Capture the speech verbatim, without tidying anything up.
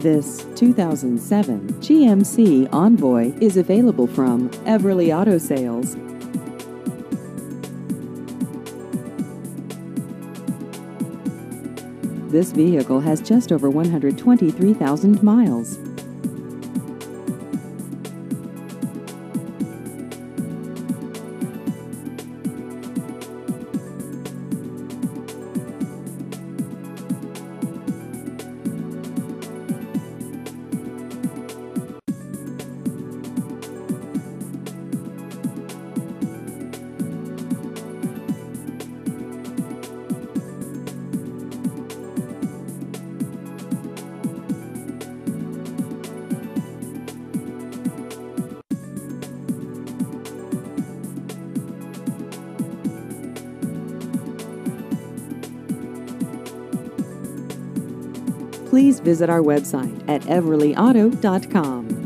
This two thousand seven G M C Envoy is available from Everly Auto Sales. This vehicle has just over one hundred twenty-three thousand miles. Please visit our website at everly auto dot com.